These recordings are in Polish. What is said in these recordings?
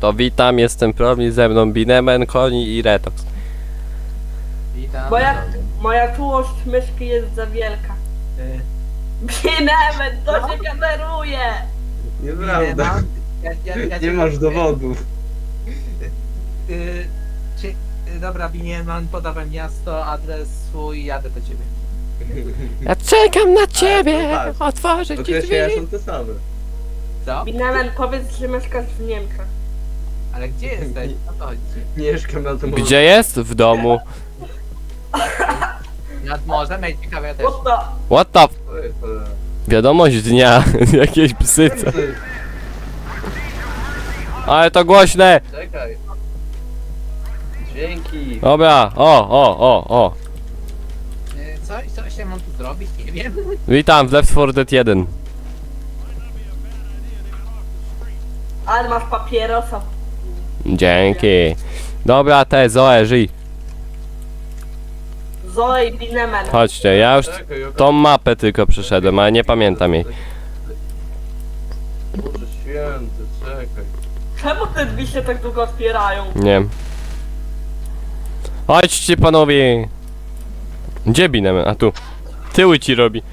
To witam, jestem Promi, ze mną Binemen, Koni i Retox. Witam. Moja czułość myszki jest za wielka. Binemen, to się kameruje! Nieprawda. Nie masz dowodów. Dobra, Binieman, podawaj miasto, adres swój, jadę do ciebie. Ja czekam na ciebie! Ale to Otworzę ci drzwi! Określenia są te same. Co? Binemen, powiedz, że mieszkasz w Niemczech. Ale gdzie jesteś? O to chodzi. Mieszkam na tym Gdzie jest? W domu. Nad morzem? Ej, ciekawe, ja też. Oto! What the f... Wiadomość dnia. Jakieś psy, co? Ale to głośne! Czekaj. Dzięki. Dobra, o. Co się mam tu zrobić? Nie wiem. Witam w Left 4 Dead 1. Ale masz papierosa. Dzięki. Dobra, Zoe, żyj. Zoe i Binemen. Chodźcie, ja już tą mapę tylko przeszedłem, ale nie pamiętam jej. Boże święty, czekaj. Czemu te drzwi się tak długo otwierają? Nie wiem. Chodźcie panowie. Gdzie Binemen? A tu. Tyły ci robi.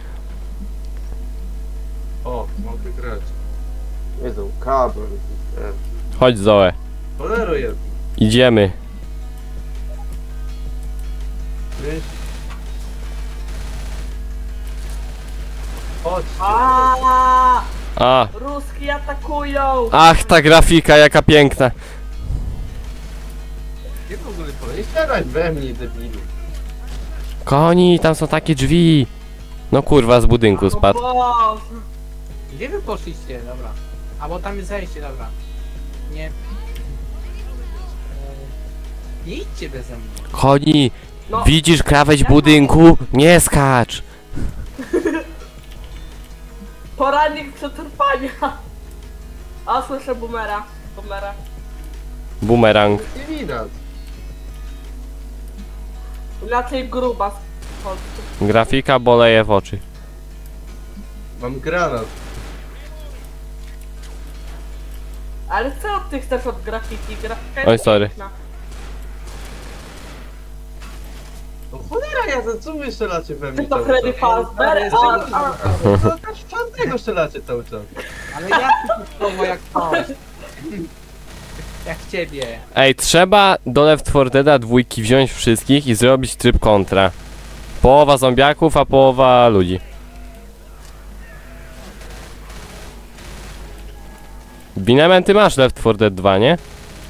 O, mogę grać. Jezu, kabel. Chodź Zoe. Cholero jest. Idziemy. Wiesz? Chodźcie. A. Ruski atakują! Ach, ta grafika jaka piękna. Nie w ogóle nie starać we mnie, debilu. Koni, tam są takie drzwi. No kurwa, z budynku spadł. O Boże. Gdzie wy poszliście? Dobra. A bo tam jest zejście, dobra. Nie. Nie idźcie beze mnie. Koni, No. widzisz krawędź budynku? Nie skacz. Poradnik przetrwania. A słyszę boomera. Bumerang. Nie widać. Raczej gruba. Grafika boleje w oczy. Mam granat. Ale co ty chcesz od grafiki? Grafika Oj, jest sorry. piękna. No cholera jasna, co wy strzelacie we mnie Ty to cały Freddy czas? Fazbear? No tak czarnego strzelacie cały czas. Ale jak to słowo jak coś? Jak ciebie. Ej, trzeba do Left 4 Deada dwójki wziąć wszystkich i zrobić tryb kontra. Połowa zombiaków, a połowa ludzi. Binemen, ty masz Left 4 Dead 2, nie?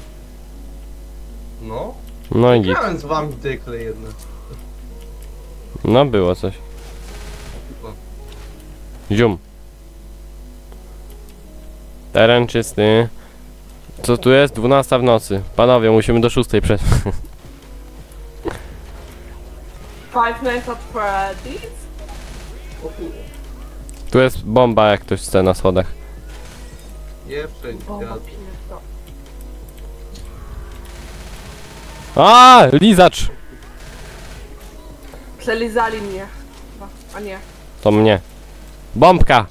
No. No i git. Grałem z wami tykle jedne. No było coś. Zium. Teren czysty. Co tu jest? 12 w nocy. Panowie, musimy do 6 przejść. Five Nights at Freddy's? Tu jest bomba, jak ktoś chce na schodach. Nie przejść Bomba świat. pierdolę. A, lizacz! Przelizali mnie. Chyba. A nie. To mnie. Bombka!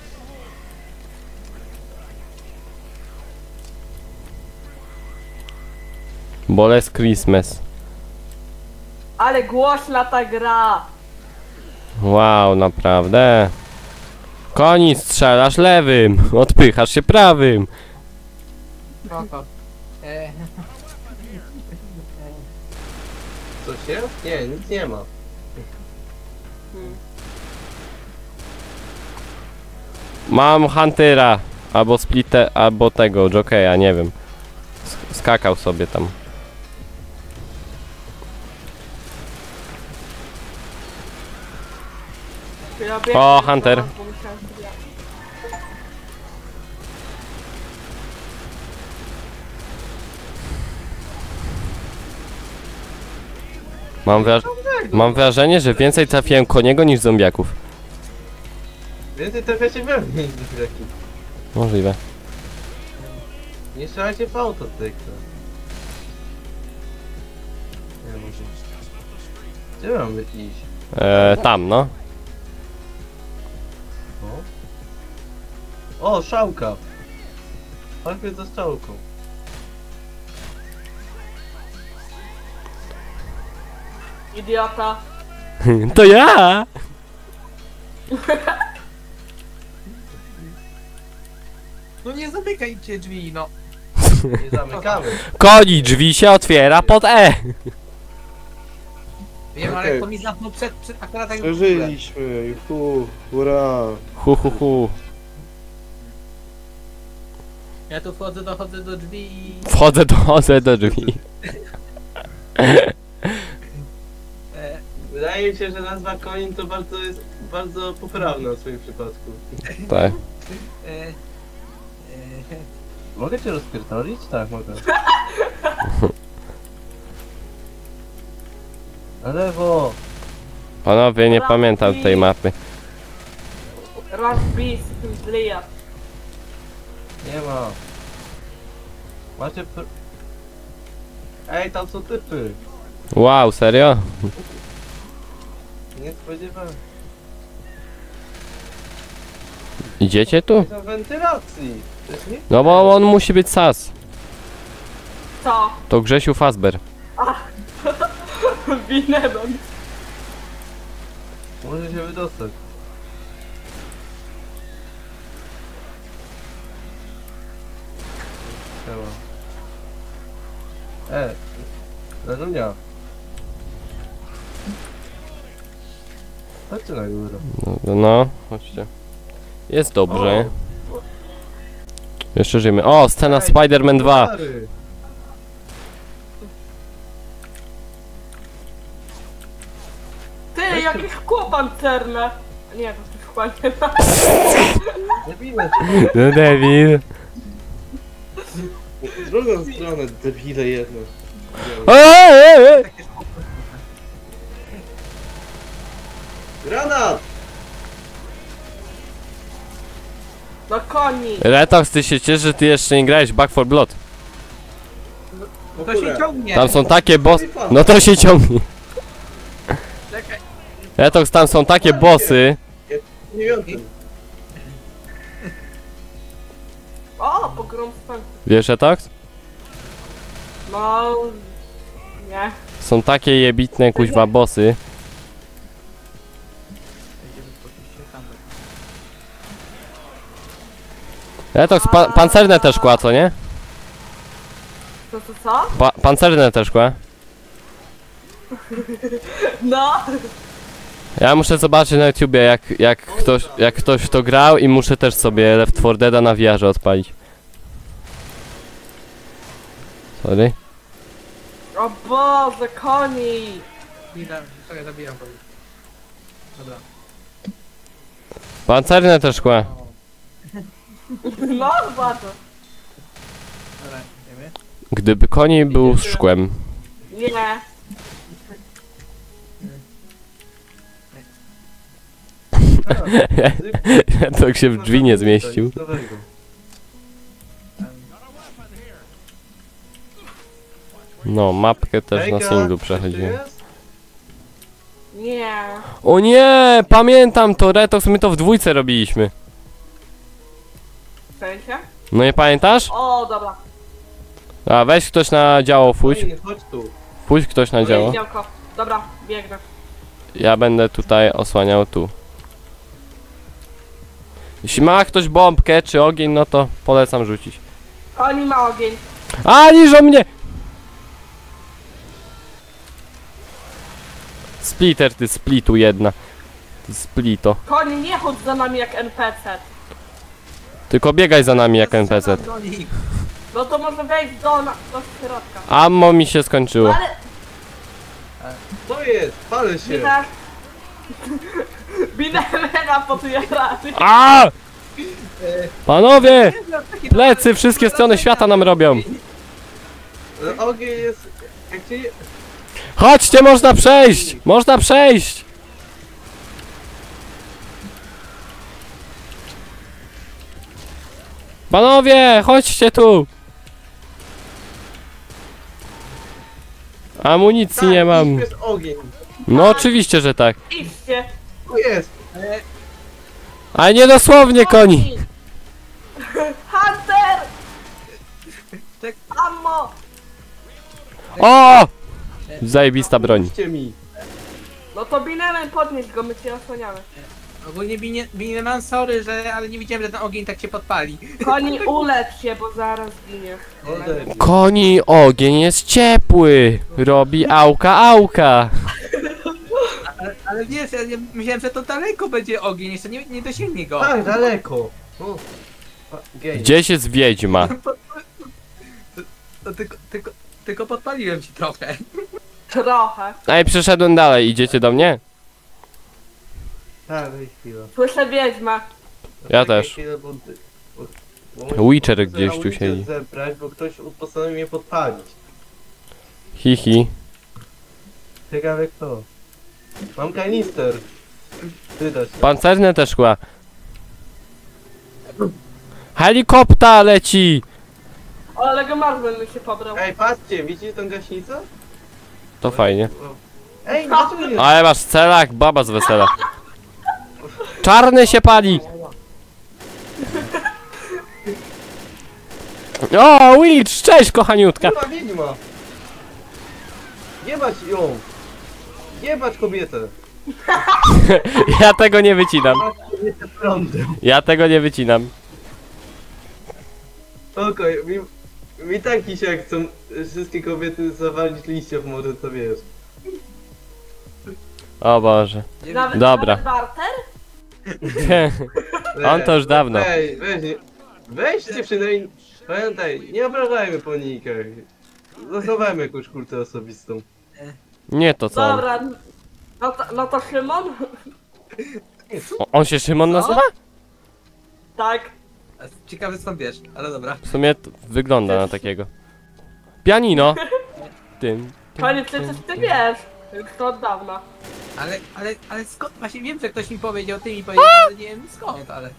Boles Christmas. Ale głośna ta gra! Wow, naprawdę. Koni, strzelasz lewym, odpychasz się prawym. Spoko. Coś jest? Nie, nic nie ma. Mam Huntera, albo Splittę, albo tego, Jokeja, nie wiem. Skakał sobie tam. Ja O, Hunter. bo myślałem, że ja. Mam wrażenie, że więcej trafiłem koniego niż zombiaków. Więcej trafiacie we mnie niż taki. Możliwe. Nie strzelajcie w auto tykle. Nie może. Gdzie mamy iść? Tam, no. O, szałka. Chodźmy za strzałką. Idiota. To ja! No nie zamykajcie drzwi, no. Nie zamykamy. Koni, drzwi się otwiera pod E! Wiem, ale Okej. to mi zamknął przed akurat jak Przeżyliśmy. Hurra. Hu hu hu. Ja tu dochodzę do drzwi i... Wchodzę do drzwi. Wydaje mi się, że nazwa Konin to jest bardzo poprawna w swoim przypadku. Tak. E, Mogę cię rozpierdolić? Tak, mogę. Na lewo! Panowie, nie pamiętam tej mapy. Rush beast, zleja. Nie ma. Macie Ej, tam są typy! Wow, serio? Nie spodziewałem Idziecie tu? się na wentylacji! To jest nie... No bo on musi być sas. Co? To Grzesiu Fazber. Winemon. Może się wydostać. Siema. Leżunia. Chodźcie na górę. No, chodźcie. Jest dobrze. Jeszcze żyjemy. O, scena Ej, Spider-Man 2. Stary. Ty, jakieś kół pancerne. Nie, to jest chyba nie ma. Debile. No David. W drugą stronę, debile jedno. takie szpoko. Granat! No koni. Retox, ty się ciesz, że ty jeszcze nie grałeś Back 4 Blood. To się ciągnie. Tam są takie bossy. No to się ciągnie. Czekaj. Retox, tam są takie bossy. Nie wiem. O, pogromstwo. Wiesz, Retox? No... Nie. Są takie jebitne kuźwa bossy. Retox, pancerne też szkła, co nie? Co? Pancerne też szkła. No! Ja muszę zobaczyć na YouTubie jak ktoś w to grał i muszę też sobie Left 4 Deada na VR-ze odpalić. Sorry. O Boże, koni! Czekaj, zabijam go. Dobra. Pancerne też szkła. No, bardzo. Dobra, idziemy. Gdyby koni był z szkłem. Nie. To się w drzwi nie zmieścił. No, mapkę też na singlu przechodziłem. Nie. O nie, pamiętam to, Retox, my to w dwójce robiliśmy. W sensie? No nie pamiętasz? O, dobra. A weź ktoś na działo, pójdź. Chodź tu. Pójdź ktoś na działo. Działko. Dobra, biegnę. Ja będę tutaj osłaniał tu. Jeśli ma ktoś bombkę czy ogień, no to polecam rzucić. Koni ma ogień. A, niż o mnie! Splitter, ty splitu jedna. Ty splito. Koni, nie chodź za nami jak NPC. Tylko biegaj za nami jak NPC. Do nich. No to może wejść do środka. Ammo mi się skończyło. Ale Co jest? Palę się. widać. Binemena potwierdza. A! Panowie! Plecy, wszystkie strony świata nam robią. Ogień jest... Jak ci... Chodźcie, można przejść! Można przejść! Panowie, chodźcie tu! Amunicji nie mam. To jest ogień. No oczywiście, że tak. Idźcie. Tu jest. Ale nie dosłownie, koni! Hunter! Tak. Ammo! O! Zajebista broń. Pomóżcie mi. No to Binemen podnieś go, my cię osłaniamy. Ogólnie Bineman, sorry, ale nie widziałem, że ten ogień tak się podpali. Koni, ulecz się, bo zaraz giniesz. Odejdź. Koni ogień jest ciepły. Robi auka. Ale wiesz, ja myślałem, że to daleko będzie ogień, jeszcze nie dosięgnie go. Tak, daleko. Gej. Gdzieś jest wiedźma. To tylko podpaliłem ci trochę. Trochę. Ej, przeszedłem dalej. Idziecie do mnie? Tak, weź chwilę. Słyszę wiedźmę. Ja Czekaj też. chwilę, bo Witcher muszę gdzieś tu amunicję siedzi. zebrać, bo ktoś postanowił mnie podpalić. Hihi. Ciekawe kto. Mam kanister. Wydać. Pancerne te szkła. Helikopter leci! O, ale go Marvel mi się pobrał. Ej, patrzcie, widzicie tą gaśnicę? To fajnie. Ej, dlaczego nie? Ale masz celak, baba z wesela. Czarny się pali! O, Willicz, cześć kochaniutka! Kurwa wiedźma! Jebać ją! Jebać kobietę! Ja tego nie wycinam. Jebać kobietę prądem! Ja tego nie wycinam. Okej, mi tak dzisiaj chcą wszystkie kobiety zawalić liście w morze, to wiesz. O Boże. Dobra. Nawet barter? On to już dawno. Ej, weźcie przynajmniej... Pamiętaj, nie obrażajmy po nikach. Zachowajmy jakąś kultę osobistą. Nie to co on. Dobra. No to Szymon? On się Szymon nazywa? Tak. Ciekawy skąd wiesz, ale dobra. W sumie to wygląda na takiego. Pianino. Tym. Koni, przecież ty wiesz. Już to od dawna. Ale skąd? Właśnie wiem, że ktoś mi powiedział, ty mi powiedział, ale nie wiem skąd, ale...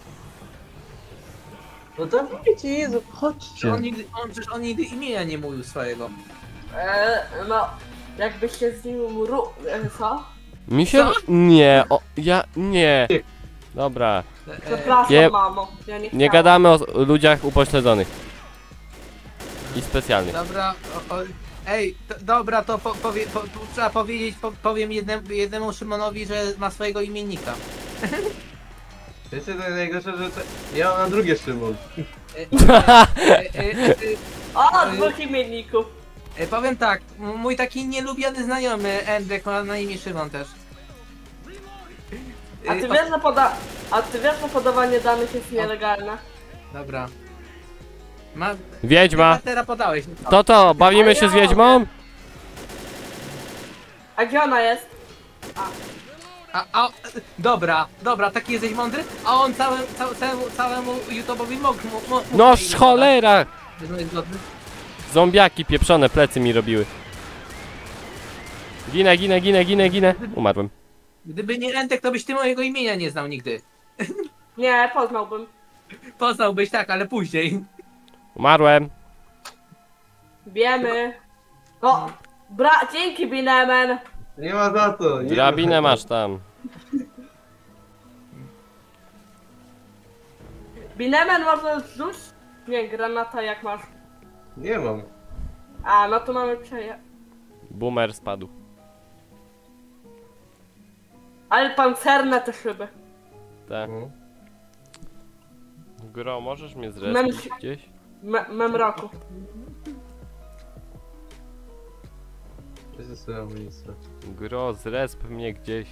No to wiecie, Jezu, chodźcie. Przecież on nigdy imienia nie mówił swojego. No. Jakbyś się z nim co? Mi się... Nie, nie. Dobra. Przepraszam, Nie- mamo. Ja nie Nie chciałam. gadamy o ludziach upośledzonych. I specjalnych. Dobra, ej, dobra, to trzeba powiedzieć, powiem jednemu Szymonowi, że ma swojego imiennika. Wiecie, to najgorsze, że ja mam na drugie Szymon. O, dwóch imienników. Powiem tak, mój taki nielubiany znajomy Endek ma na imię Szymon też. A ty wiesz, że podawanie danych jest nielegalne? Dobra. Wiedźma. Teraz podałeś. To, bawimy się z wiedźmą? A gdzie ona jest? Dobra, taki jesteś mądry, a on całemu YouTube'owi mógł. No cholera! Zgodny. Zombiaki pieprzone plecy mi robiły. Ginę. Umarłem. Gdyby nie Endek, to byś ty mojego imienia nie znał nigdy. Nie, poznałbym. Poznałbyś tak, ale później. Umarłem. Wiemy. No, dzięki Binemen. Nie ma za to. Nie Drabinę ma za masz to. tam. Binemen może rzuć? Nie, granata jak masz. Nie mam. A, no to mamy Boomer spadł. Ale pancerne te szyby. Tak. No. Gro, możesz mnie Mem- zrespić gdzieś? Memroku. To jest swoja miejsce. Gro, zresp mnie gdzieś.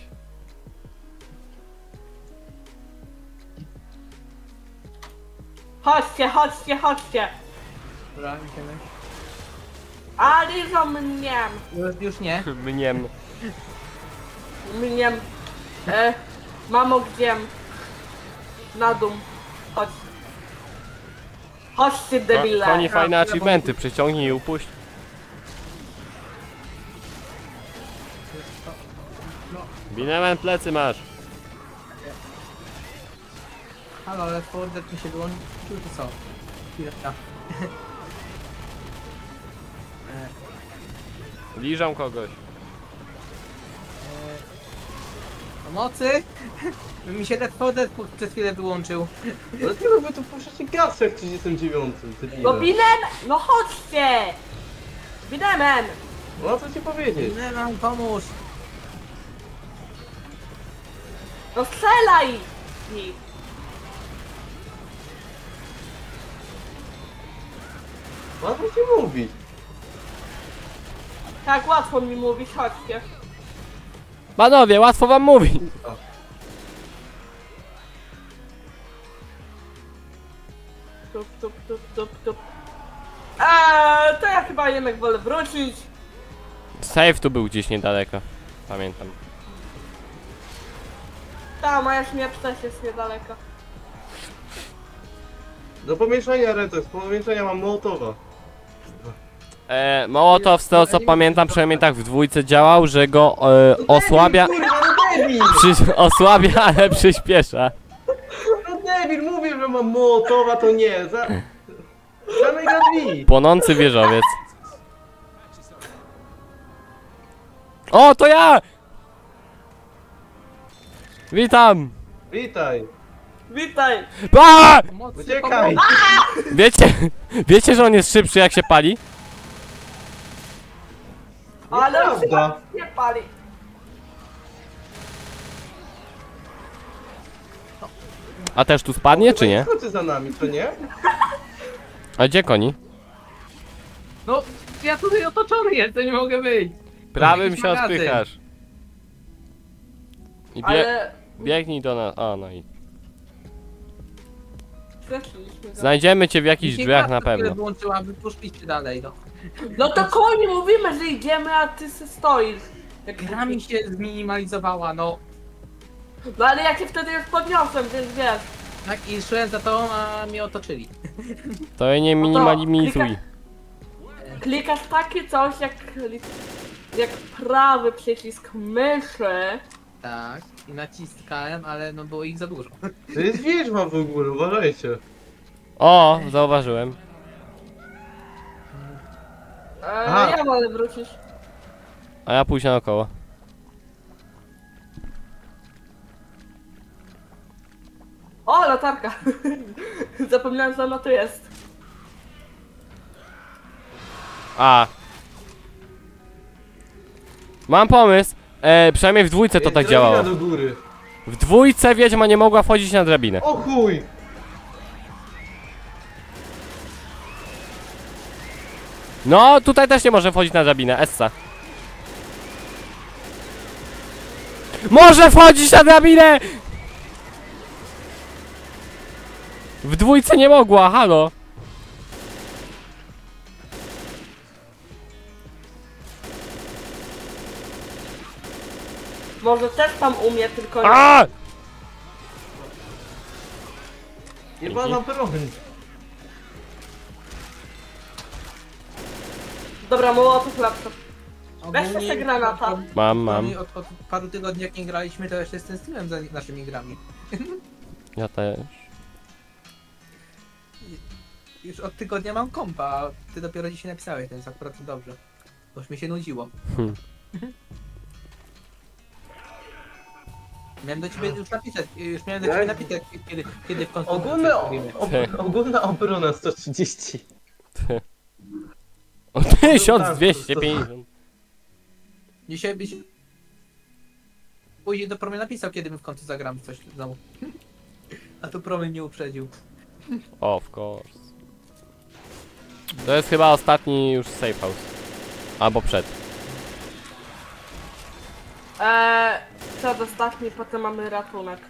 Chodźcie. Dobra, idziemy. A, liżą mnie. Już nie. Mniem. Mnie. Mamo, gdzie? Na dół. Chodź. Chodźcie, debile. Koni fajne achievementy, przyciągnij i upuść. Binemen plecy masz. Halo, ale Fordet mi się wyłączył, to co? Chwileczka. Liżą kogoś. Pomocy? Mi się ten Fordet przez chwilę wyłączył. Dlaczego wy tu puszczacie gaz jak w 39? No Binem, no chodźcie. Binemen. No co ci powiedzieć? Nie mam, pomóż. No strzelaj! I... Łatwo ci mówić. Tak łatwo mi mówić, chodźcie. Panowie, łatwo wam mówi. Tup, tup, tup, tup, tup. To ja chyba jednak wolę wrócić. Safe tu był gdzieś niedaleko. Pamiętam. Ta moja śmierć też jest niedaleko. Do pomieszania Reto, z pomieszania mam Mołotowa. Mołotow, z tego co pamiętam, przynajmniej tak w dwójce działał, że go osłabia. Kurwa, no debil! Osłabia, ale przyspiesza. No debil, mówię, że mam Mołotowa, to nie. Zamykaj drzwi. Płonący wieżowiec. O, to ja! Witam! Witaj. Witaj! A! Pomocy, Uciekaj. Wiecie, że on jest szybszy jak się pali? Ale on się Nieprawda. nie pali. A też tu spadnie, czy nie? Chodźcie za nami, to nie? A gdzie koni? No, ja tutaj otoczony jestem, nie mogę wyjść. Prawym Jakiś się magazyn. odpychasz. I Ale... biegnij do nas. O, no i. Zeszliśmy go. Znajdziemy cię w jakichś Mi się drzwiach gra na chwilę pewno. wyłączyła, wy poszliście dalej, no. No to koni mówimy, że idziemy, a ty se stoisz. Jak Gra mi się zminimalizowała, no. No ale ja cię wtedy już podniosłem, więc wiesz. Tak, i szłem za tobą, a mnie otoczyli. To je nie minimalizuj. Klikasz takie coś jak prawy przycisk myszy. Tak, i naciskałem, ale no było ich za dużo. To jest wiedźma w ogóle, uważajcie. O, zauważyłem. Aha. Ja wolę wrócić. A ja pójść naokoło. O, latarka! Zapomniałem, że ona tu jest. A. Mam pomysł. Przynajmniej w dwójce to Jest tak drabina działało. do góry. W dwójce wiedźma nie mogła wchodzić na drabinę. O chuj! No, tutaj też nie może wchodzić na drabinę. Essa. Może wchodzić na drabinę! W dwójce nie mogła, halo. Może też tam umie, tylko nie. A! Jebana broń. Dobra, Mołotów laptop. Weź Ogólnie- te granata. Mam. Od paru tygodni jak nie graliśmy, to jeszcze stęskniłem za naszymi grami. Ja też. Już od tygodnia mam kompa, a ty dopiero dzisiaj napisałeś, więc akurat to dobrze. Bo już mi się nudziło. Hmm. Miałem do ciebie już napisać, kiedy w końcu Ogólna obrona 130. O 1250. Dzisiaj byś później do Promy napisał, kiedy my w końcu zagramy coś znowu. A to Promy mnie uprzedził. Of course. To jest chyba ostatni już safe house. Albo przed. Przed ostatni, potem mamy ratunek.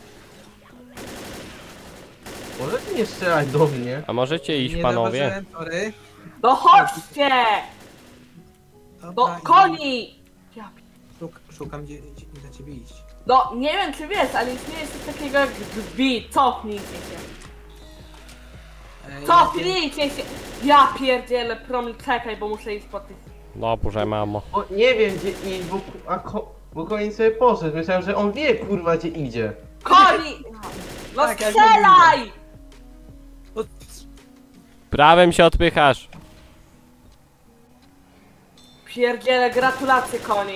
Może ty nie strzelać do mnie. A możecie iść, Nie panowie? zauważyłem, sorry. No chodźcie! Dobra, No koni! Ja Szukam gdzie za ciebie iść. No, nie wiem czy wiesz, ale istnieje coś takiego jak drzwi. Cofnijcie się. Cofnijcie się! Ja pierdzielę, Promil, czekaj, bo muszę iść po tych... Dobrze, mamo. O, nie wiem gdzie iść, bo koniec sobie poszedł. Myślałem, że on wie kurwa gdzie idzie. Koni! No Tak, ja strzelaj! O, Prawym się odpychasz. Pierdzielę, gratulacje koni.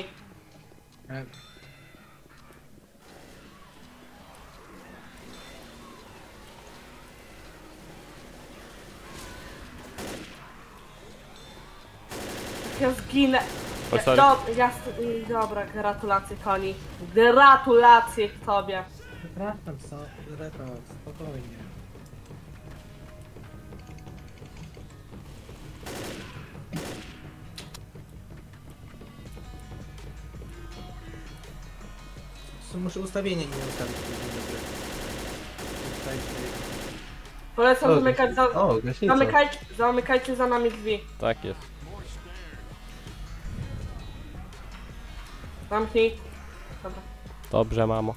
Ja zginę. O, sorry. Dobra, gratulacje koni. Gratulacje tobie. Przepraszam, retro, spokojnie. Muszę ustawienie nie ustawić. Polecam O, zamykać O, gaśnica. zamykajcie za nami drzwi. Tak jest. Zamknij. Dobra. Dobrze, mamo.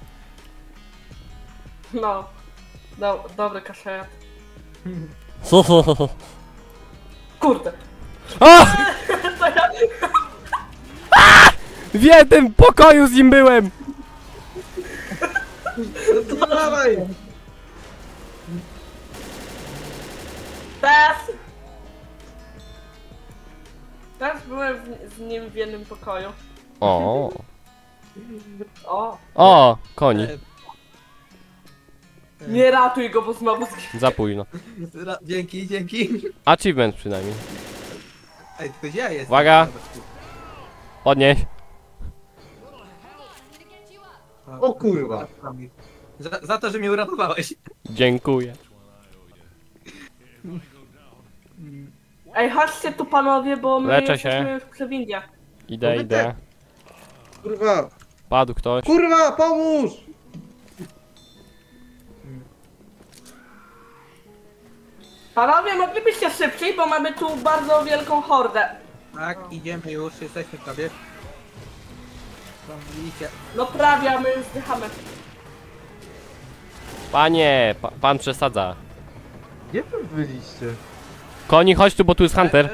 No. Dobry kaszerat. Kurde. A! To ja... W jednym pokoju z nim byłem! No to dawaj! Też byłem z nim w jednym pokoju. O, O. o, koni. Nie ratuj go, bo znowu zginie. Za późno. Dzięki, dzięki. Achievement przynajmniej. Ej, tylko gdzie ja jestem? Uwaga. Podnieś. O kurwa. Za to, że mnie uratowałeś. Dziękuję. Ej, chodźcie tu panowie, bo my Leczę jesteśmy w przewindzie. Idę, idę. Kurwa. Padł ktoś. Kurwa, pomóż! Panowie, moglibyście szybciej, bo mamy tu bardzo wielką hordę. Tak, idziemy już, jesteśmy prawie. Tam widzicie. No prawie, a my już zdychamy. Panie, pan przesadza. Gdzie wy byliście? Koni, chodź tu, bo tu jest Hunter.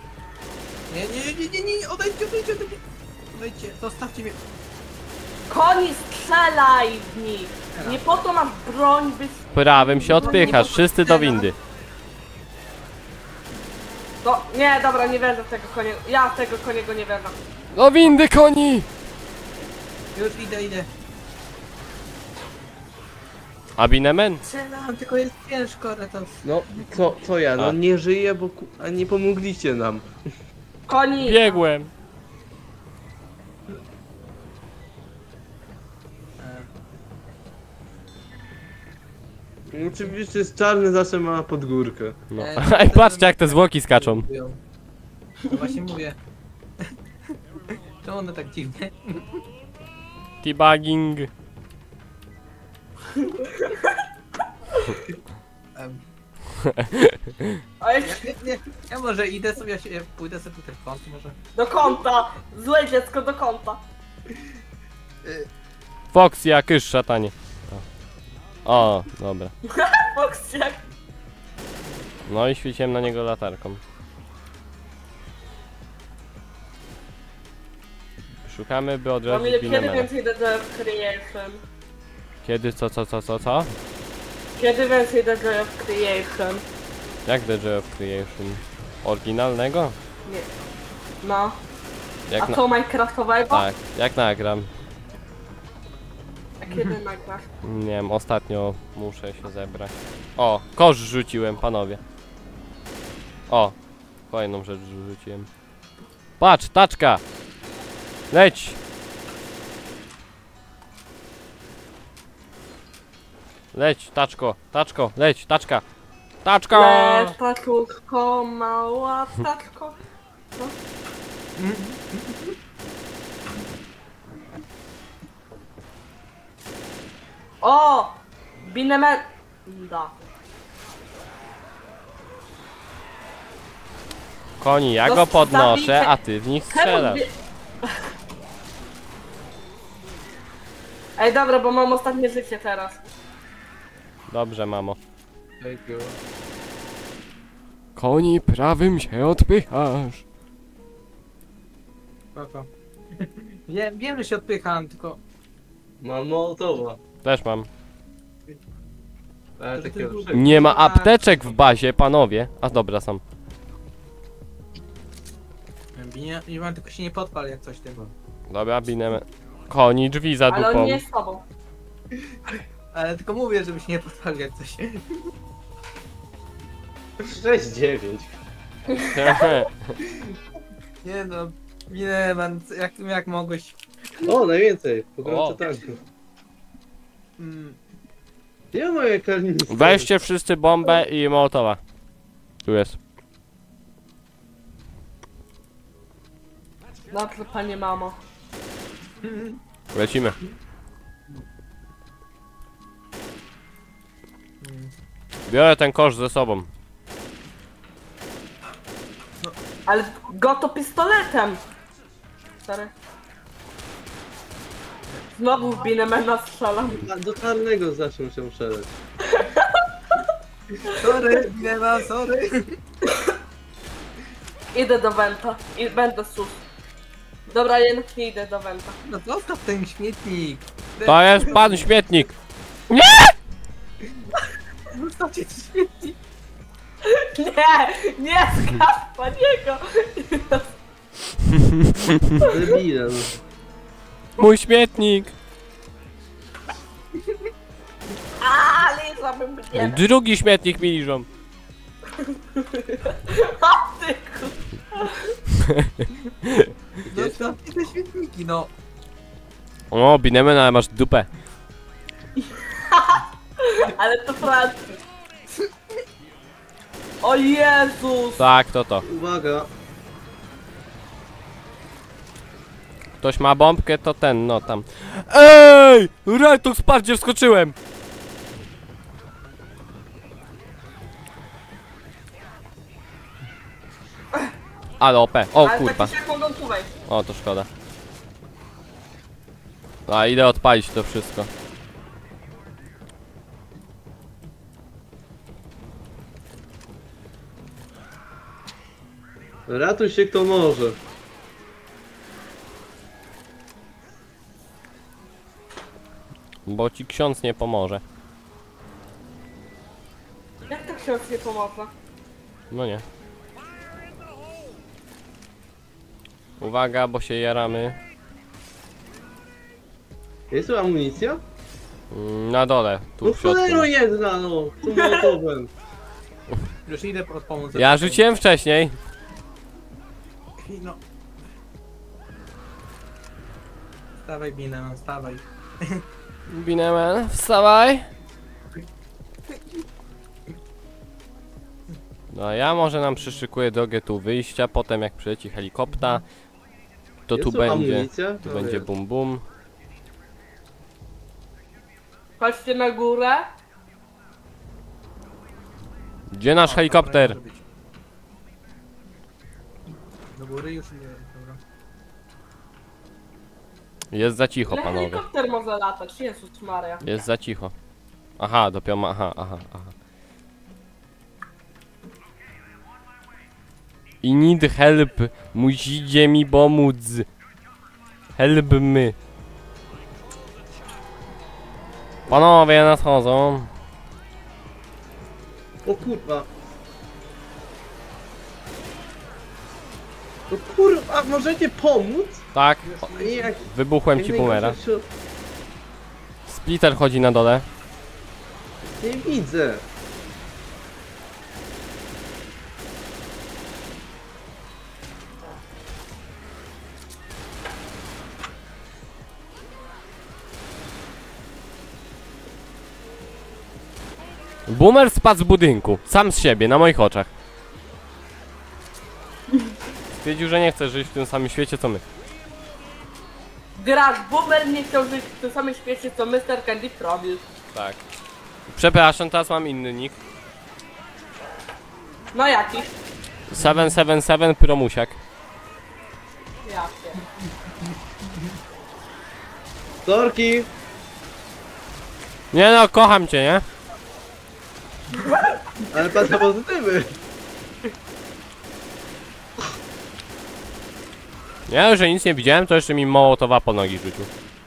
Nie, odejdźcie. Odejdźcie, zostawcie mnie. Koni, strzelaj w nich! Nie po to masz broń, by... Prawym się odpychasz, wszyscy do windy. No, nie, dobra, nie wierzę w tego konia. Ja w tego koniego nie wierzę. Do windy, koni! Już idę. Abinement? Strzelam, tylko jest ciężko, Retos. No, co ja? A. No nie żyję, bo a nie pomogliście nam. Koni! Biegłem. Oczywiście jest czarny, zawsze ma podgórkę. No. Ej, patrzcie jak te zwłoki skaczą. No właśnie mówię. Czemu one tak dziwne? Debugging. Ej, Nie, ja może idę sobie, ja pójdę sobie tutaj w kąt może. do kąta! Złe dziecko, do kąta! Foxy, jak już szatanie. O, dobra. Foxciak! No i świeciłem na niego latarką. Szukamy, by od razu Kamil, kiedy Binemana. więcej DJF Creation? Kiedy, co? Kiedy więcej DJF Creation? Jak DJ of Creation? Oryginalnego? Nie. No. Jak A co Minecraftowego? Tak, jak nagram. A kiedy nagrasz? Nie wiem, ostatnio muszę się zebrać. O, kosz rzuciłem, panowie. O, kolejną rzecz rzuciłem. Patrz, taczka! Leć! Leć, taczko, leć, taczka! Taczka! Lecz, taczuszko, mała taczko. No. O! Binemen... Da. Koni, ja go podnoszę, a ty w nich strzelasz. Ej, dobra, bo mam ostatnie życie teraz. Dobrze, mamo. Thank you. Koni, prawym się odpychasz. Spoko. Wiem, że się odpycham, tylko... Mam Mołotowa. Też mam. Ale takiego Nie ma apteczek w bazie, panowie. A dobra, są. Nie mam, tylko się nie podpal jak coś tym. Dobra, binemy. Koni, drzwi za Ale on dupą. nie jest z tobą. Ale tylko mówię, żebyś nie podpalił jak coś. 6-9. Nie no, nie man, jak mogłeś. O, najwięcej. O. Pogromca tanku. Gdzie moje karnice? Weźcie wszyscy bombę i mołotowa. Tu jest. Dobrze, panie mamo. Lecimy. Biorę ten kosz ze sobą. Ale go to pistoletem. Sorry. Znowu w Binemana strzelam. Do czarnego zaczął się strzelać. Sorry, Binema, sorry. Idę do Wenta i będę sus. Dobra, jednak nie idę do Wenta. No zostaw ten śmietnik. To jest pan śmietnik. Zostawcie ten śmietnik. Nie, nie, zgasz paniego. Debile, no. Mój śmietnik. A, Liza bym mnie. Drugi śmietnik mi liżą. A ty kur... Zostawcie te śmietniki, no. O, Binemen, ale masz dupę. Ale to Francji. O Jezus! Tak, to. Uwaga. Ktoś ma bombkę, to ten, no tam. Ej! Rajtok, sparcie, wskoczyłem! Ale OP. O Ale kurwa. tak jak mogą tu wejść. O, to szkoda. A, idę odpalić to wszystko. Ratuj się kto może. Bo ci ksiądz nie pomoże. Jak tak się nie pomoże? No nie. Uwaga, bo się jaramy. Jest tu amunicja? Na dole, tu No w środku. cholero jedna, no! Tu mołotowem. Już idę pomóc. Ja rzuciłem wcześniej. No. Wstawaj, Binema, wstawaj. Binemen, wstawaj. No ja może nam przyszykuję drogę tu wyjścia, potem jak przyleci helikopter, to Jest tu tu będzie, amunicja? tu No będzie jest. bum bum. Chodźcie na górę. Gdzie nasz helikopter? Może być. Do góry już nie. Dobra. Jest za cicho, Ale panowie. helikopter może latać, Jezus Maria. Jest za cicho. Aha, dopiero ma, aha. I need help. Musicie mi pomóc. Help my. Panowie nadchodzą. O kurwa. No kurwa, możecie pomóc? Tak, Jak... wybuchłem ci boomera. najgorsza rzecz, Splitter chodzi na dole. Nie widzę. Boomer spadł z budynku. Sam z siebie, na moich oczach. Stwierdził, że nie chce żyć w tym samym świecie co my. Gracz Boomer nie chciał żyć w tym samym świecie co Mr. Candy Froggy. Tak. Przepraszam, teraz mam inny nick. No jakiś. 777 Promusiak. Jakie. Sorki! Nie no, kocham cię, nie? Ale patrz na pozytywy. Ja już, że nic nie widziałem, to jeszcze mi mołotowa po nogi rzucił.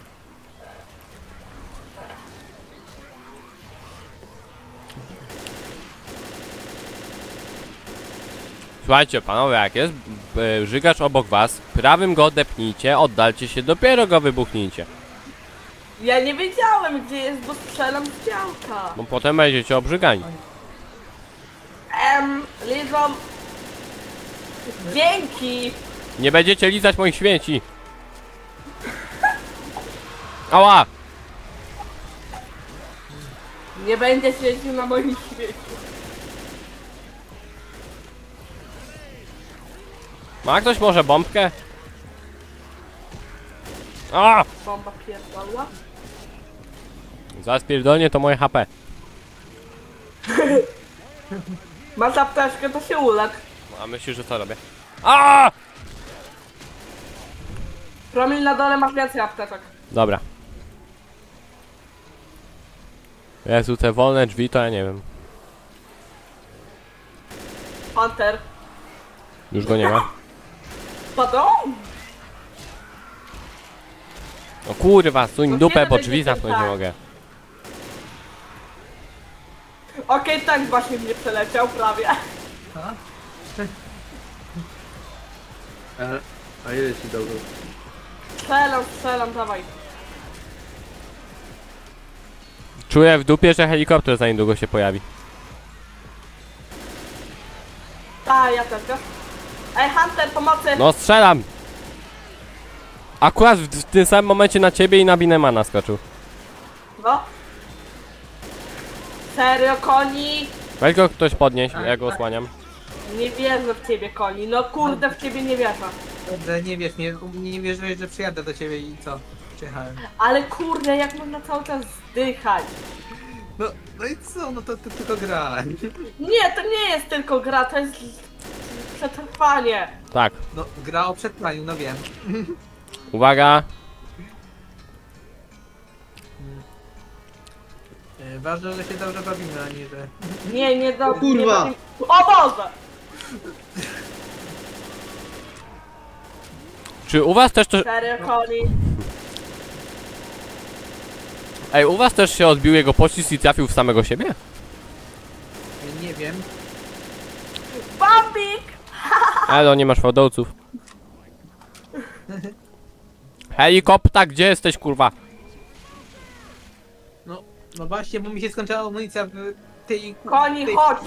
Słuchajcie, panowie, jak jest żygacz obok was, prawym go depnijcie, oddalcie się, dopiero go wybuchnijcie. Ja nie wiedziałem gdzie jest, bo strzelam z działka. Bo potem będziecie obrzygani. Lizą. Dzięki. Nie będziecie lizać moich śmieci. Ała! Nie będę siedział na moim świecie. Ma ktoś może bombkę? A! Bomba pierdolła. Zaraz pierdolnie to moje HP. Masz apteczkę, to się ulecz. A myślisz, że co robię? A! Promil na dole masz więcej apteczek. Dobra. Jezu, te wolne drzwi to ja nie wiem. Hunter. Już go nie ma. Padą? O kurwa, suń No dupę, kiedy bo będzie drzwi ten zamknąć nie tak? mogę. Okej, tak właśnie mnie przeleciał prawie. A? A ile ci dał? Strzelam, dawaj. Czuję w dupie, że helikopter za niedługo się pojawi. Tak, ja też, wiesz? Ej, Hunter, pomocy! No strzelam! Akurat w tym samym momencie na ciebie i na Binemana skoczył. No. Serio, koni? Weź go ktoś podnieść, ja go osłaniam. Nie wierzę w ciebie, koni. No kurde, w ciebie nie wierzę. Dobrze, nie wiesz, nie wierzyłeś, że przyjadę do ciebie i co? Przyjechałem. Ale kurde, jak można cały czas zdychać? No i co, no to tylko gra. Nie, to nie jest tylko gra, to jest przetrwanie. Tak. No, gra o przetrwaniu, no wiem. Uwaga! Ważne, że się dobrze bawimy, a nie, że... Nie do... Kurwa! Nie do... O Boże! Czy u was też to... Serio, koni? Ej, u was też się odbił jego pocisk i trafił w samego siebie? Nie wiem. Bambik! Elo, nie masz fałdolców. Helikopter, gdzie jesteś, kurwa? No właśnie, bo mi się skończyła amunicja w tej... Koni, tej... chodź!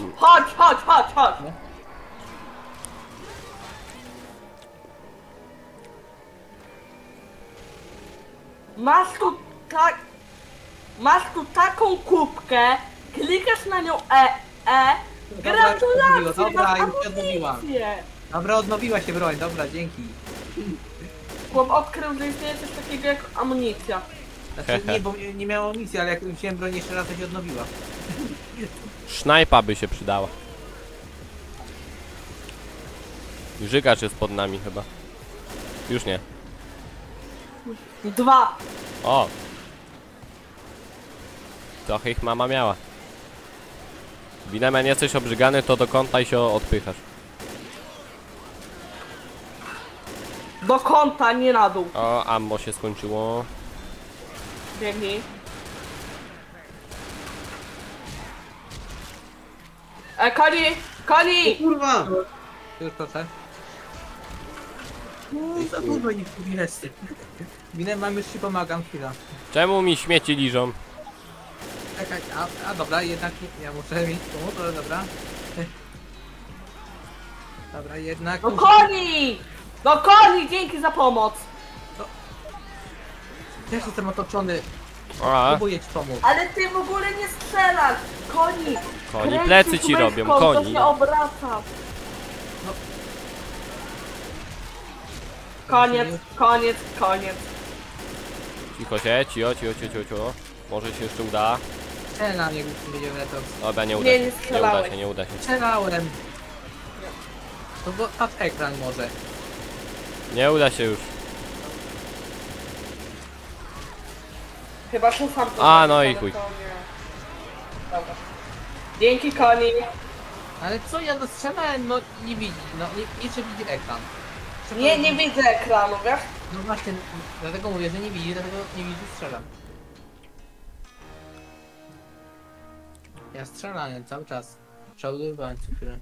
Masz tu taką kubkę, klikasz na nią gratulacje, Dobra, masz już się odnowiła. amunicję! Dobra, odnowiła się broń, dobra, dzięki. Chłop odkrył, że istnieje coś takiego jak amunicja. Znaczy nie, bo nie miałem amunicji, ale jak wziąłem broń jeszcze raz, to się odnowiła. Sznajpa by się przydała. Żygacz jest pod nami chyba. Już nie. 2. O! Trochę ich mama miała. Bineman, jesteś obrzygany, to do kąta i się odpychasz. Do kąta, nie na dół. O, ammo się skończyło. Biegnij. Koni! Kurwa! Już proszę. Za dużo ich tu jest. Winę mam, już ci pomagam, chwila. Czemu mi śmieci liżą? Czekaj, a dobra, jednak nie, ja muszę mieć pomóc, ale dobra. Dobra, jednak... No koni! No koni, dzięki za pomoc! Też jestem otoczony, A, próbuję ci pomóc. Ale ty w ogóle nie strzelasz! Koni! koni Kręcisz plecy ci robią, myszką, koni. To się obraca. No. Koniec. Cicho się, cicho. Może się jeszcze uda. Strzelam, jak już będzie lecał. Dobra, nie uda Nie, się. nie strzelałeś. Nie uda się. Strzelałem. To bo patrz ekran może. Nie uda się już. Chyba że sam to A, zrobisz, no i ale chuj. to nie. Dobra. Dzięki koni. Ale co ja no strzelałem, no nie widzi, no nie widzi ekran. Nie widzę ekranu, wiesz? No właśnie, dlatego mówię, że nie widzi, dlatego nie widzi, strzelam. Ja strzelałem cały czas. Przeładowywałem co chwilę.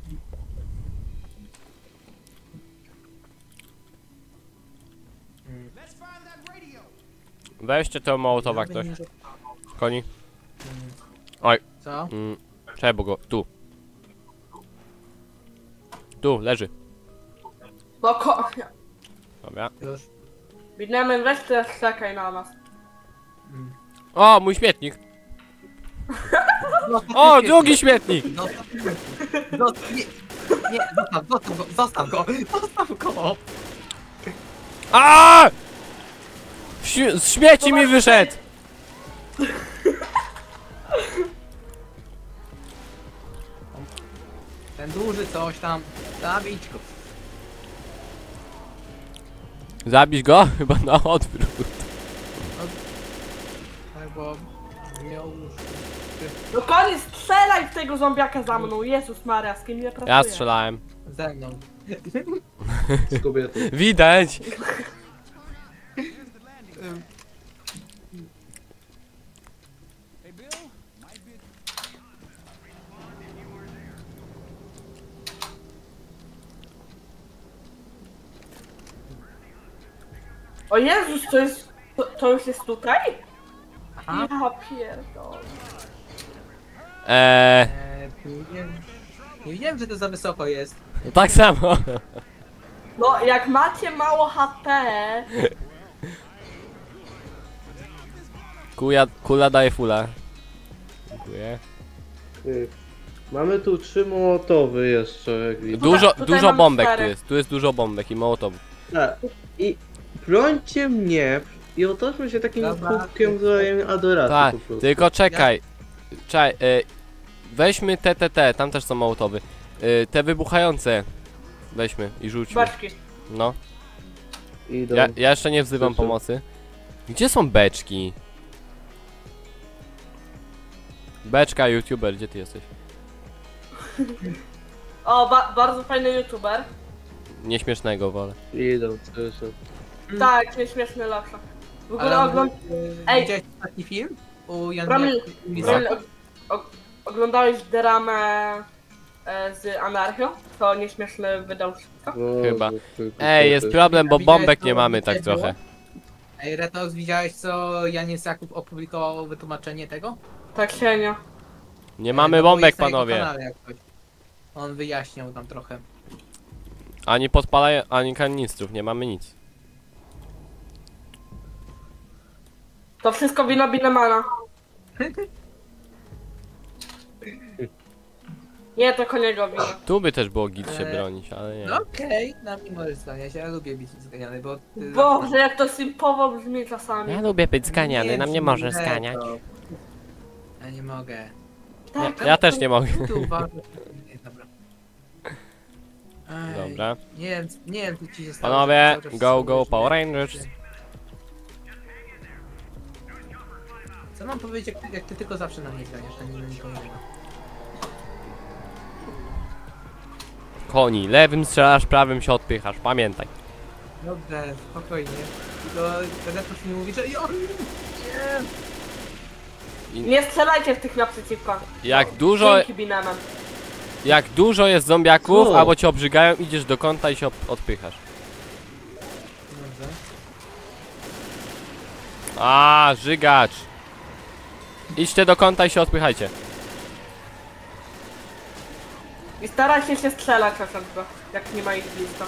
Weźcie to mołotowa ktoś. Koni. Oj. Co? Czekaj, go. Tu. Tu, leży. No Dobra. Już. Widnemy, weź teraz czekaj na nas. O, mój śmietnik. O, drugi śmietnik! Nie, zostaw go! A! Z śmieci mi wyszedł! Ten duży coś tam, zabić go. Zabić go? Chyba na odwrót. Albo miał... No koniec, strzelaj w tego zombiaka za mną. Jezus Maria, z kim nie pracuję? Ja strzelałem. Ze mną. Z kobietą. Widać! O Jezus, to jest... To już jest tutaj? Aha. Ja pierdolę. Nie wiedziałem, że to za wysoko jest. Tak samo. No, jak macie mało HP... Kula daje fula. Dziękuję. Mamy tu 3 mołotowy jeszcze, jak widzę. tutaj Dużo mamy bombek 4. tu jest. Tu jest dużo bombek i mołotowów. Tak. I brońcie mnie i otoczmy się takim Dobra. kubkiem wzajemnej adoracji Tak, po prostu. tylko czekaj. Czekaj, weźmy te, tam też są mołotowy. Te wybuchające. Weźmy i rzućmy. Baczki. No. Idą. Ja jeszcze nie wzywam Proszę. pomocy. Gdzie są beczki? Beczka, youtuber, gdzie ty jesteś? O, bardzo fajny youtuber. Nieśmiesznego wolę. Idą, słyszę. Tak, nieśmieszny lepsza. W ogóle Ale Ej. widziałeś ostatni film? U Bromil, Janka. oglądałeś dramę z Anarchią? To nieśmieszny wydał wszystko? No, Chyba. tylko Ej, jest też. problem, bo Widziałeś, bombek co nie mamy dzisiaj tak było? trochę. Ej, Retos, widziałeś co Janis Jakub opublikował wytłumaczenie tego? Tak średnio. Nie mamy No, bo bombek, jest na jego panowie. kanale jak coś. On wyjaśniał tam trochę. Ani podpalają, ani kanistrów, nie mamy nic. To wszystko wina Binemana. Nie, to koniego wina. Tu by też było git się Eee, bronić, ale nie. No okej, na mnie możesz zganiać, ja lubię być zganiany, bo... Boże, jak to simpowo brzmi czasami. Ja lubię być zganiany, na mnie brzmi możesz źle zganiać. to. Ja nie mogę. Tak, Ja też nie mogę. Tu uważam. Nie, dobra. Ej, Dobra. Nie wiem co ci się stało. Panowie, że cały czas go, go, mówisz, Power nie? Rangers. Co mam powiedzieć, jak ty tylko zawsze na mnie zganiasz, a nie nikogo innego. Koni, lewym strzelasz, prawym się odpychasz, pamiętaj. Dobrze, spokojnie. Tylko Retos mi mówi, że... O, nie! Nie strzelajcie w tych naprzeciwko. Jak dużo jest zombiaków, Co? albo cię obrzygają, idziesz do kąta i się odpychasz. Dobrze. A, żygacz. Idźcie do kąta i się odpychajcie. I starajcie się strzelać czasem go, jak nie ma ich blisko.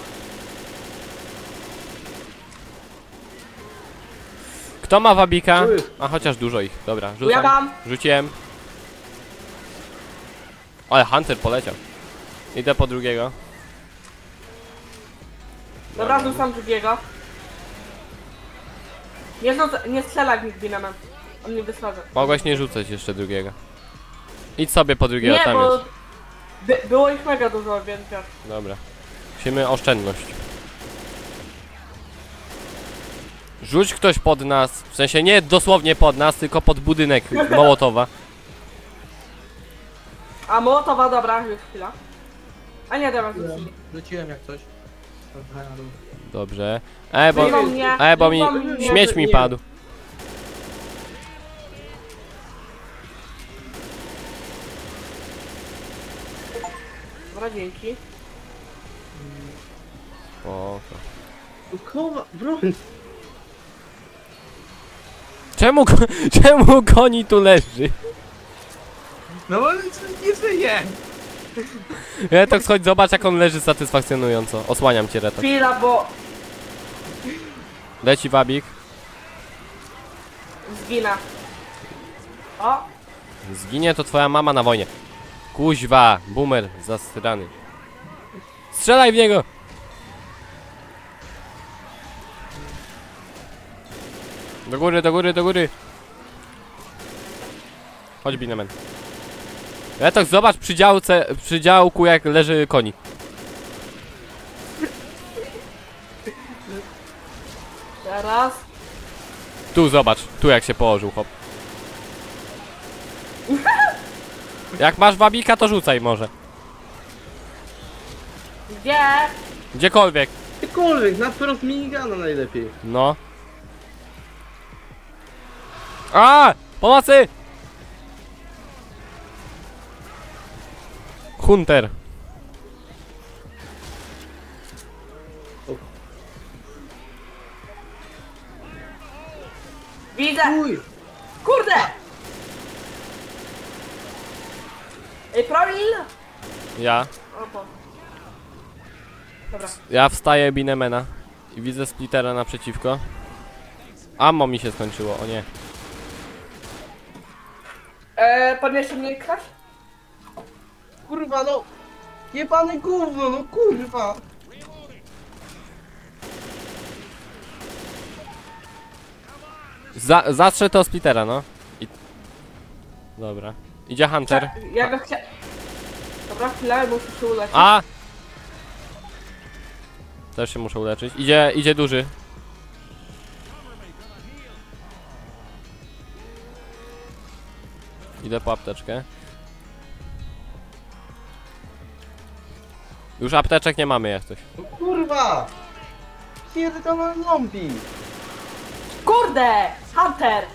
Kto ma wabika? Tu jest. A chociaż dużo ich. Dobra, Ja rzucam. mam. Rzuciłem. Ale Hunter poleciał. Idę po drugiego. Dobra, rzucam drugiego. Nie strzelaj w nich Binemem. On nie wysadzę. Mogłeś nie rzucać jeszcze drugiego. Idź sobie po drugiego, Nie, tam bo jest. było ich mega dużo, więc wiesz. Dobra. Musimy oszczędność. Rzuć ktoś pod nas, w sensie nie dosłownie pod nas, tylko pod budynek Mołotowa. A Mołotowa, dobra, już chwila. A nie, dobra, rzucili. Rzuciłem jak coś. Trochę na dół. Dobrze. Bo mi Wyjmą mnie. śmieć mi Nie. padł. Dobra, dzięki. O, Koła, broń! czemu koni tu leży? No bo nie żyje! Retok, chodź zobacz jak on leży satysfakcjonująco. Osłaniam cię, Retok. Chwila, bo Leci wabik. zginę. O, Zginie to twoja mama na wojnie. Kuźwa, boomer zastrany. Strzelaj w niego! Do góry, do góry, do góry. Chodź, Binemen. Retok, zobacz przy działku jak leży konik. Teraz. Tu zobacz, tu jak się położył, hop. Jak masz wabika, to rzucaj może. Gdzie? Gdziekolwiek. Gdziekolwiek, na wprost minigana najlepiej. No. A! Pomocy! Hunter. Widzę! Uj! Kurde! Ej, Promil! Ja. O, bo. Dobra. Ja wstaję Binemena. I widzę splittera naprzeciwko. Ammo mi się skończyło, o nie. Podniesie mnie ktoś? Kurwa no! Jebane gówno, no kurwa! Zastrzel to splittera, no. I... Dobra. Idzie Hunter. Ja go chciałem. Dobra, chwilę, muszę się uleczyć. A! Też się muszę uleczyć. Idzie duży. Idę po apteczkę. Już apteczek nie mamy jak coś. No kurwa! Pierdolę zombie! Kurde! Hunter!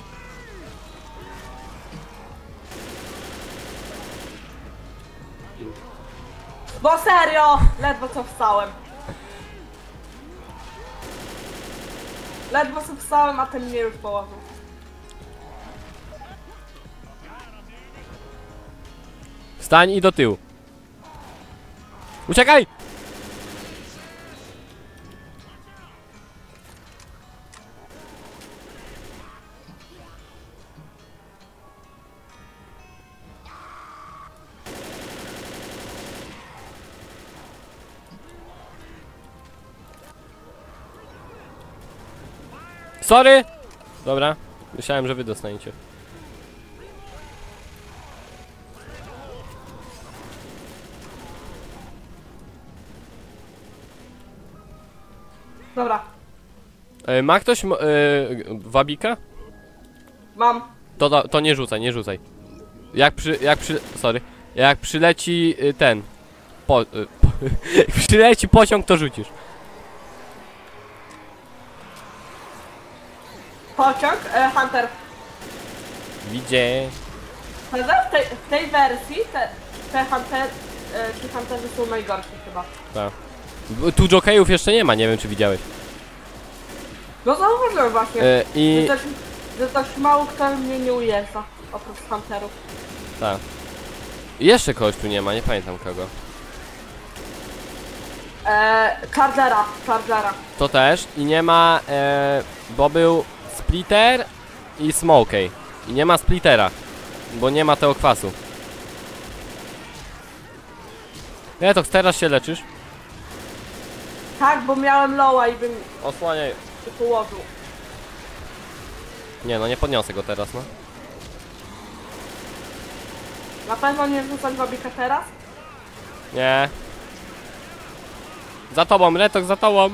Bo serio! Ledwo co wstałem. Ledwo co wstałem, a ten mnie już położył. Wstań i do tyłu. Uciekaj! Sorry! Dobra, myślałem, że wy dostaniecie. Dobra, Ma ktoś wabika? mam. To nie rzucaj, nie rzucaj. Sorry. Jak przyleci ten... jak przyleci pociąg, to rzucisz. Pociąg, Hunter. Widzę. Prawda? W tej wersji ci Hunterzy są najgorsi chyba. Tak. Tu jokejów jeszcze nie ma, nie wiem czy widziałeś. No zauważyłem właśnie, I... że też mało kto mnie nie ujeżdża, oprócz Hunterów. Tak. Jeszcze kogoś tu nie ma, nie pamiętam kogo. Chargera. To też. I nie ma... bo był Splitter i Smokey. I nie ma Splittera. Bo nie ma tego kwasu. Nie, to teraz się leczysz. Tak, bo miałem lowa i bym Osłaniaj. się położył. Nie no, nie podniosę go teraz, no. Na pewno nie wrzucać wabika teraz? Nie. Za tobą, Retok, za tobą.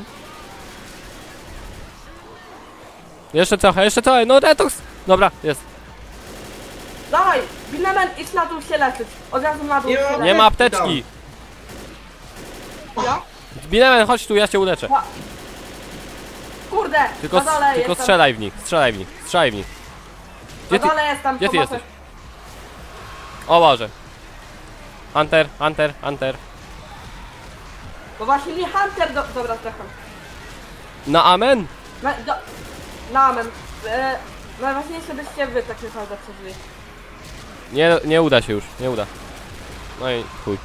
Jeszcze trochę, no Retox! Dobra, jest. Dawaj, Binemen, idź na dół się leczyć. Od razu na dół Nie się ma- leczyć. Nie ma apteczki. Ja? Binemen, chodź tu, ja cię uleczę. Kurde, Tylko, na dole tylko jestem. strzelaj w nich. Na Gdzie ty, dole jestem, gdzie ty pomocy. jesteś? O Boże. Hunter. Bo właśnie mi Hunter dobra, trochę. Na amen? Na amen. Najważniejsze byście wy tak naprawdę przeżyli. Nie uda się już, nie uda. No i chuj.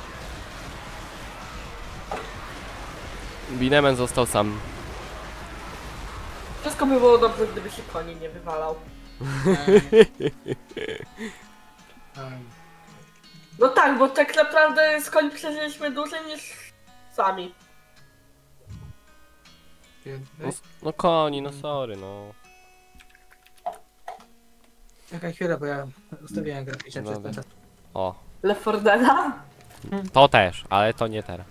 Binemen został sam. Wszystko by było dobrze, gdyby się koni nie wywalał. No tak, bo tak naprawdę z koni przeżyliśmy dłużej niż sami. No koni, no sorry, no. Czekaj chwilę, bo ja ustawiałem graficzne przez ten czas. O, Left 4 Deada? to też, ale to nie teraz.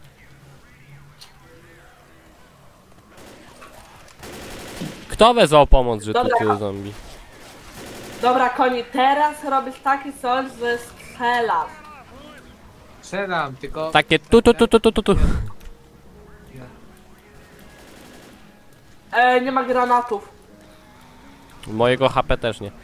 Kto wezwał pomoc, że tu Dobra. tyle zombie? Dobra, koni, teraz robisz taki coś, że strzelasz. Strzelam, tylko... Takie tu. Nie ma granatów. Mojego HP też nie.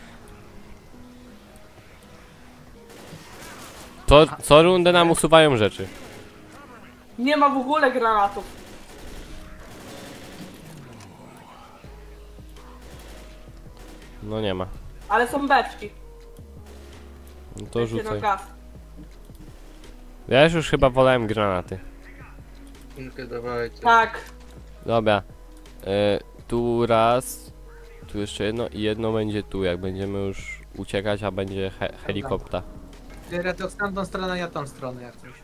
Co rundę nam usuwają rzeczy. Nie ma w ogóle granatów. No nie ma. Ale są beczki. No to Beczki na rzucaj. gaz. Ja już chyba wolałem granaty. Kulkę dawajcie. Tak. Dobra. Tu raz. Tu jeszcze jedno i jedno będzie tu, jak będziemy już uciekać, a będzie helikopter. Ty to w tamtą stronę, ja tą stronę jak coś.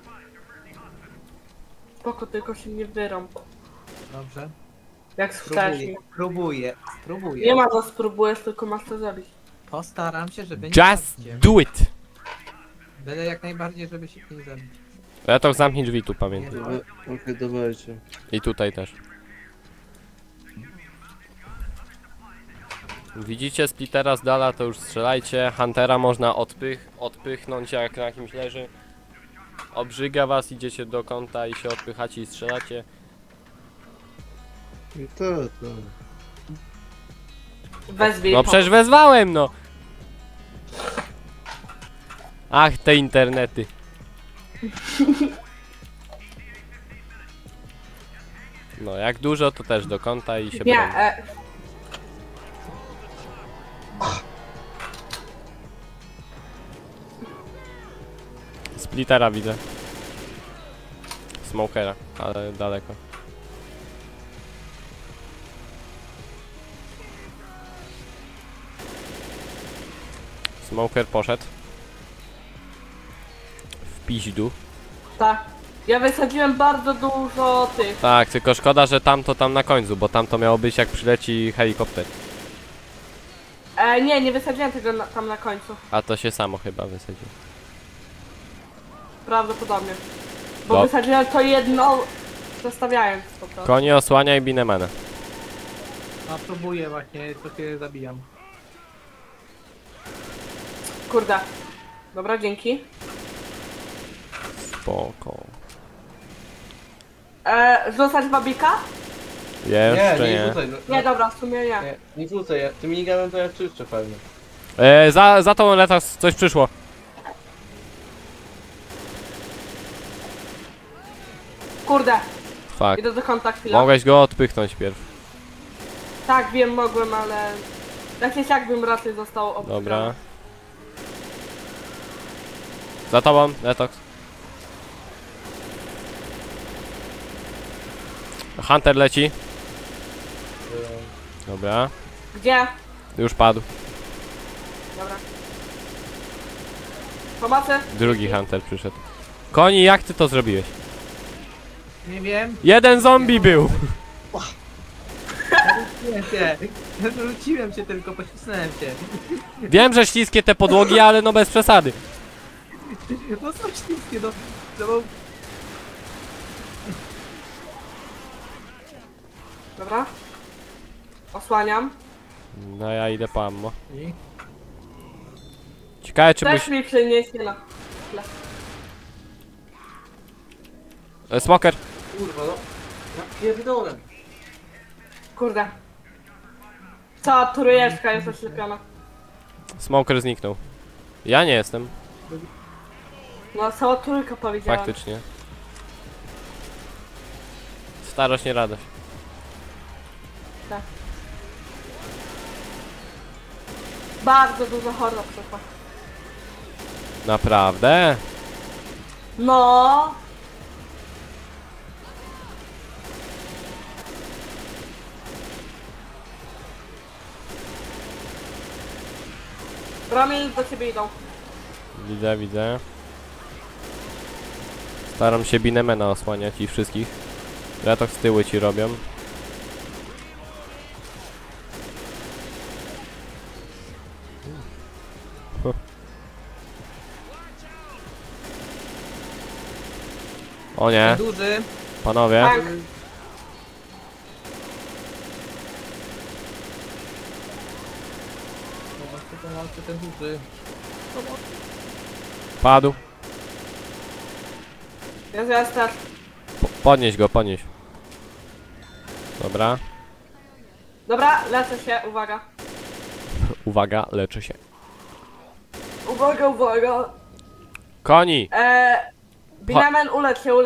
Spoko, tylko się nie wyrąb. Dobrze? Jak wcześniej. Spróbuję. Nie ma za spróbujesz, tylko masz to zrobić. Postaram się, żeby nie Just zabić cię. do it! Byle jak najbardziej, żeby się nie zabić. Ja to zamknij drzwi tu, pamiętaj. Kulkę dawajcie. I tutaj też. Widzicie splittera z dala, to już strzelajcie. Huntera można odpychnąć, jak na kimś leży. Obrzyga was, idziecie do kąta i się odpychacie i strzelacie. I to. Wezwij. No przecież wezwałem, no! Ach, te internety. No, jak dużo, to też do kąta i się Nie, broni. Splittera widzę. Smokera, ale daleko. Smoker poszedł. W piźdu. tak. Ja wysadziłem bardzo dużo tych. Tak, tylko szkoda, że tamto tam na końcu, bo tamto miało być jak przyleci helikopter. Nie wysadziłem tego tam na końcu. A to się samo chyba wysadziło. Prawdopodobnie. Bo No. wysadziłem to jedno, zostawiając po prostu. Konie osłaniaj binemana. No próbuję właśnie, to się zabijam. Kurde. Dobra, dzięki. Spoko. Rzucać babika? Jeszcze nie nie. rzucaj. No, Nie, dobra, w sumie nie. nie rzucaj. Tym miniganem to ja czyszczę fajnie. Za tą letas coś przyszło. Kurde, Fuck. idę do kąta chwilę. Mogłeś go odpychnąć pierw. Tak, wiem, mogłem, ale... Jakieś jakbym raczej został obstrzał. Dobra. Za tobą, detox. Hunter leci. Dobra. Gdzie? Już padł. Dobra. Pomocy? Drugi Hunter przyszedł. Koni, jak ty to zrobiłeś? Nie wiem. Jeden zombie był! Rzuciłem cię tylko, pocisnąłem cię. Wiem, że śliskie te podłogi, ale no bez przesady. No są śliskie, no. No, Dobra. Osłaniam. No ja idę po ammo. i... Ciekawe czy Też byś... mi przyniesie na... Smoker! Kurwa no. Ja pierdolę. Kurde. Cała trójeczka jest oślepiona. Smoker zniknął. Ja nie jestem, No, cała trójka powiedziałem. faktycznie. Starość, nie radość. Tak. Bardzo dużo horror przyszło. Naprawdę? No. Ramię do ciebie idą. Widzę, widzę. Staram się Binemena osłaniać i wszystkich. Retox z tyłu ci robią. O nie, Duży. panowie. Tank. Pomocy ten duży. Padł. Jest też. Podnieś go, podnieś. Dobra. Dobra, lecę się, uwaga. Uwaga, leczy się. Uwaga, uwaga. Koni! Binamen, ulecz się.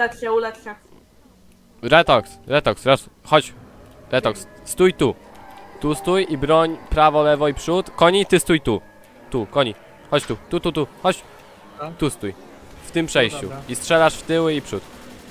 Retox, chodź. Retox, stój tu. Tu stój i broń prawo, lewo i przód. Koni, ty stój tu. Tu, koni. Chodź tu, chodź. A? Tu stój. W tym przejściu. dobra. I strzelasz w tyły i przód.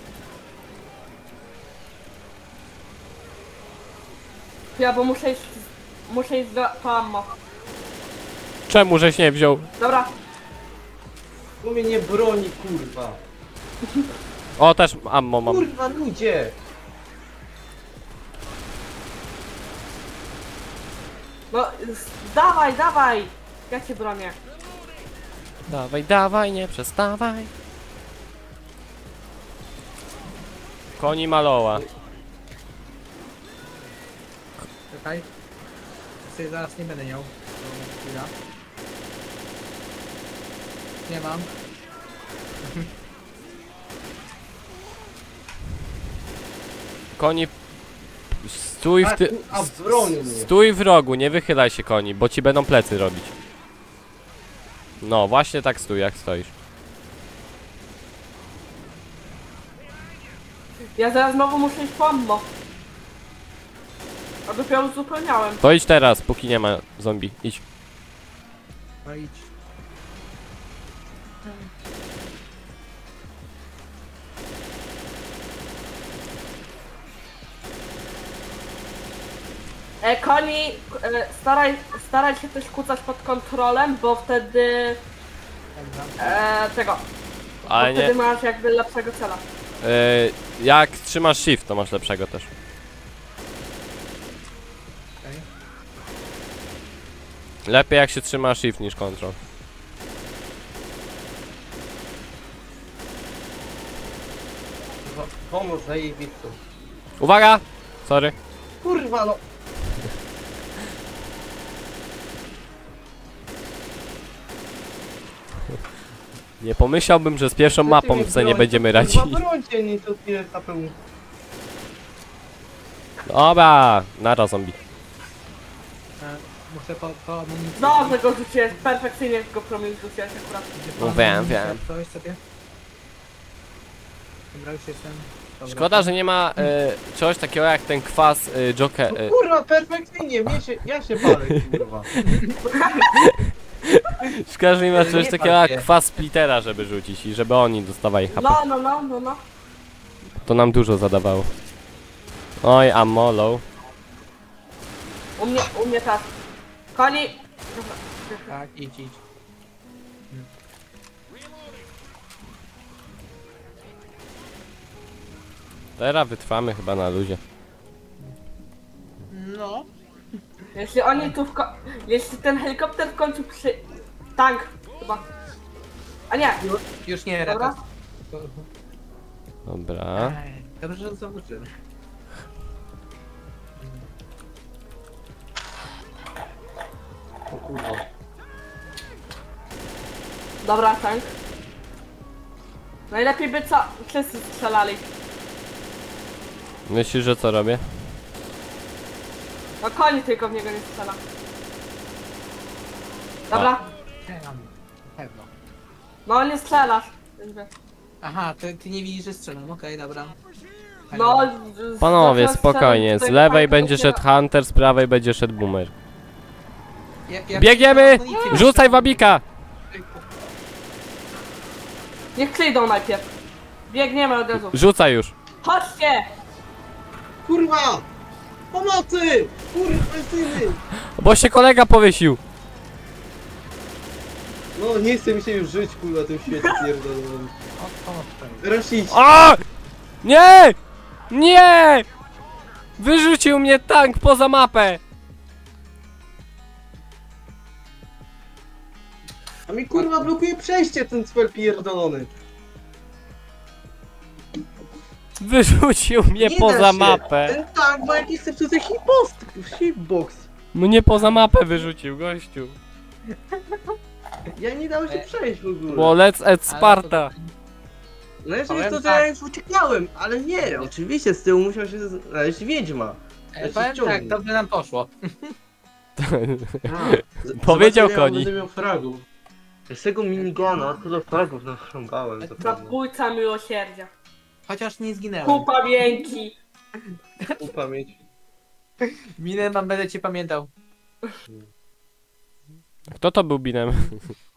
Ja, bo muszę iść do ammo. Czemu żeś nie wziął? Dobra, Tu mnie nie broni, kurwa. O, też ammo mam. Kurwa, ludzie! no dawaj. Ja cię bronię. Dawaj, dawaj, nie przestawaj. Koni maloła. Czekaj. Sobie zaraz nie będę miał. To chwila. Nie mam. Koni... Stój w ty... A bronił mnie. Stój w rogu, nie wychylaj się koni, bo ci będą plecy robić. No, właśnie tak stój, jak stoisz. Ja zaraz znowu muszę iść po ammo. A dopiero uzupełniałem. To idź teraz, póki nie ma zombie. Idź. No idź. Koni, staraj się też kucać pod kontrolem, bo wtedy Dobra. Ale wtedy nie... masz jakby lepszego cela. Jak trzymasz shift, to masz lepszego też. Okej. Lepiej jak się trzyma shift niż control. Pomóż zajebistą. Uwaga! Sorry. Kurwa, no. Nie pomyślałbym, że z pierwszą mapą sobie nie będziemy radzić. Kurwa, brońcie, nie to tyle HP. Dobra, nara zombie. Muszę po amunicji. Dobrze go rzuciłeś, perfekcyjnie go promień rzuciłeś akurat. Idzie po No wiem, amunicję, wiem. Coś sobie. Dobra, już jestem. Dobra. Szkoda, że nie ma czegoś takiego jak ten kwas Joker. No kurwa, perfekcyjnie, ja się palę, kurwa. Szkoda, że nie ma Nie czegoś pal takiego jak się. kwas splittera, żeby rzucić i żeby oni dostawali HP. No. To nam dużo zadawało. Oj, ammo low. U mnie też. Koni! Tak, idź. Teraz wytrwamy chyba na luzie. No. Jeśli oni tu jeśli ten helikopter w końcu tank chyba. A nie! Już nie, Dobra. Retas. Dobra. Dobrze, że zobaczyłem. O kurwa. Dobra, tank. Najlepiej by wszyscy strzelali. Myślisz, że co robię? No koni tylko w niego nie strzela. Dobra. Strzelam. Pewno. No nie strzelasz. Więc wiesz. Aha, ty nie widzisz, że strzelam, okej, dobra. No, Panowie, zacząłem spokojnie. strzelać Z tutaj lewej tank, będzie dopiero- szedł Hunter, z prawej będzie szedł Boomer. Ja Biegniemy! amunicję Rzucaj wabika! Niech przyjdą najpierw. Biegniemy od razu. Rzucaj już. Chodźcie! Kurwa! Pomocy! Kurwa, syny! Bo się kolega powiesił. No nie chce mi się już żyć kurwa tym świecie pierdolonym. Rasić! A! Nie! Nie! Wyrzucił mnie tank poza mapę! A mi kurwa blokuje przejście ten cwer pierdolony. Wyrzucił mnie Nie poza da się. mapę! Ten tank ma jakiś zepsuty hitbox. Mnie poza mapę wyrzucił, gościu. Ja nie dało się przejść w ogóle. Bo let's at Sparta. No jeszcze Powiem jest to, że tak. ja już uciekałem, ale nie, oczywiście z tyłu musiał się znaleźć wiedźma. Powiem tak, to by nam poszło. Powiedział Zobaczę, koni. Ja będę miał fragów. Z tego minigana tyle fragów narząbałem zapewne. Zabójca miłosierdzia. Chociaż nie zginęłem. Ku pamięci. Upamięć. Minę mam, będę cię pamiętał. Kto to był binem?